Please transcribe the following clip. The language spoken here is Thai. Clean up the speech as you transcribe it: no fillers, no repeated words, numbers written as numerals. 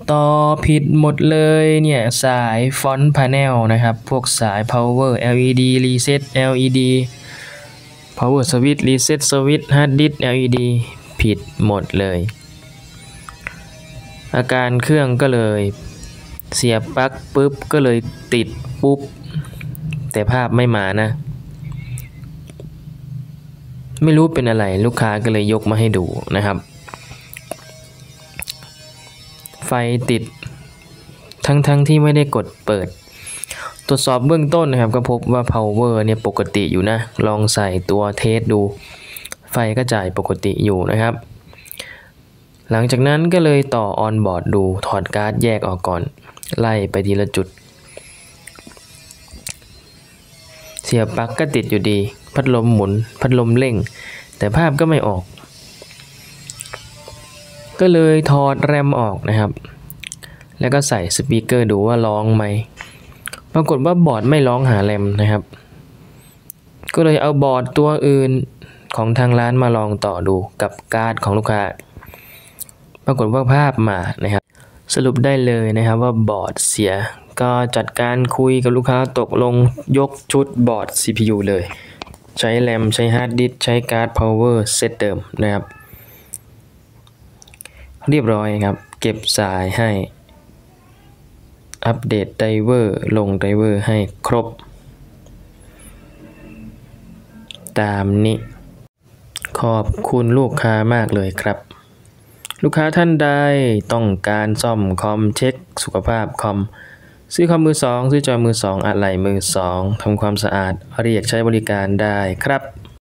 ต่อผิดหมดเลยเนี่ยสายฟอนต์พาเนลนะครับพวกสาย power LED reset LED power switch reset switch hard disk LED ผิดหมดเลยอาการเครื่องก็เลยเสียบปลั๊กปุ๊บก็เลยติดปุ๊บแต่ภาพไม่มานะไม่รู้เป็นอะไรลูกค้าก็เลยยกมาให้ดูนะครับไฟติดทั้งที่ไม่ได้กดเปิดตรวจสอบเบื้องต้นนะครับก็พบว่า power เนี่ยปกติอยู่นะลองใส่ตัวเทสดูไฟก็จ่ายปกติอยู่นะครับหลังจากนั้นก็เลยต่อออนบอร์ดดูถอดการ์ดแยกออกก่อนไล่ไปทีละจุดเสียบปลั๊กก็ติดอยู่ดีพัดลมหมุนพัดลมเร่งแต่ภาพก็ไม่ออกก็เลยถอดแรมออกนะครับแล้วก็ใส่สปีกเกอร์ดูว่าร้องไหมปรากฏว่าบอร์ดไม่ร้องหาแรมนะครับก็เลยเอาบอร์ดตัวอื่นของทางร้านมาลองต่อดูกับการ์ดของลูกค้าปรากฏว่าภาพมานะครับสรุปได้เลยนะครับว่าบอร์ดเสียก็จัดการคุยกับลูกค้าตกลงยกชุดบอร์ด CPU เลยใช้แรมใช้ฮาร์ดดิสก์ใช้การ์ด power เซตเดิมนะครับเรียบร้อยครับเก็บสายให้อัปเดตไดเวอร์ลงไดเวอร์ให้ครบตามนี้ขอบคุณลูกค้ามากเลยครับลูกค้าท่านใดต้องการซ่อมคอมเช็คสุขภาพคอมซื้อคอมมือสองซื้อจอมือสองอะไหล่มือสองทำความสะอาดเรียกใช้บริการได้ครับ